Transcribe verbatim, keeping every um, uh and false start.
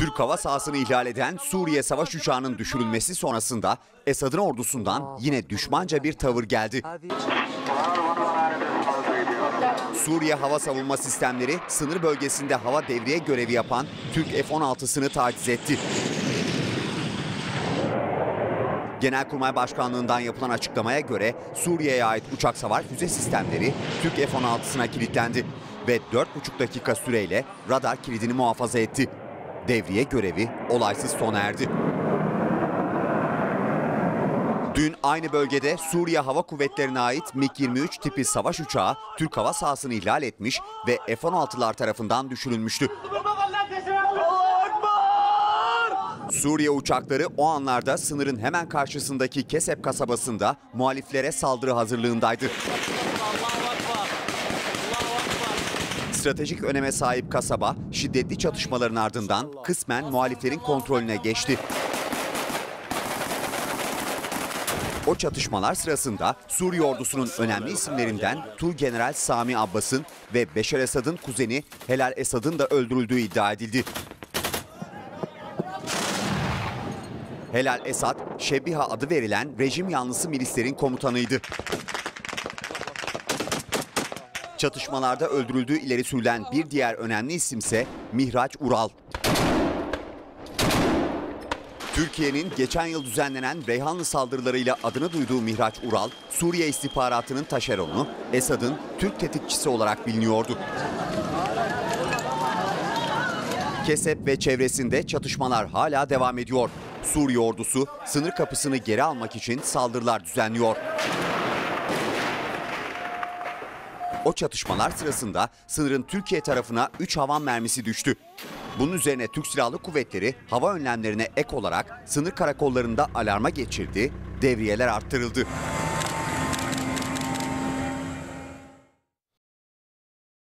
Türk hava sahasını ihlal eden Suriye savaş uçağının düşürülmesi sonrasında Esad'ın ordusundan yine düşmanca bir tavır geldi. Suriye Hava Savunma Sistemleri sınır bölgesinde hava devriye görevi yapan Türk F on altısını taciz etti. Genelkurmay Başkanlığı'ndan yapılan açıklamaya göre Suriye'ye ait uçak savar füze sistemleri Türk F on altısına kilitlendi ve dört buçuk dakika süreyle radar kilidini muhafaza etti. Devriye görevi olaysız sona erdi. Dün aynı bölgede Suriye Hava Kuvvetleri'ne ait MiG yirmi üç tipi savaş uçağı Türk hava sahasını ihlal etmiş ve F on altılar tarafından düşürülmüştü. Suriye uçakları o anlarda sınırın hemen karşısındaki Kesep kasabasında muhaliflere saldırı hazırlığındaydı. Stratejik öneme sahip kasaba şiddetli çatışmaların ardından kısmen muhaliflerin kontrolüne geçti. O çatışmalar sırasında Suriye ordusunun önemli isimlerinden Tuğgeneral Sami Abbas'ın ve Beşar Esad'ın kuzeni Helal Esad'ın da öldürüldüğü iddia edildi. Helal Esad, Şebiha adı verilen rejim yanlısı milislerin komutanıydı. Çatışmalarda öldürüldüğü ileri sürülen bir diğer önemli isimse Mihraç Ural. Türkiye'nin geçen yıl düzenlenen Reyhanlı saldırılarıyla adını duyduğu Mihraç Ural, Suriye istihbaratının taşeronu, Esad'ın Türk tetikçisi olarak biliniyordu. Kesep ve çevresinde çatışmalar hala devam ediyor. Suriye ordusu sınır kapısını geri almak için saldırılar düzenliyor. O çatışmalar sırasında sınırın Türkiye tarafına üç havan mermisi düştü. Bunun üzerine Türk Silahlı Kuvvetleri hava önlemlerine ek olarak sınır karakollarında alarma geçirdi, devriyeler arttırıldı.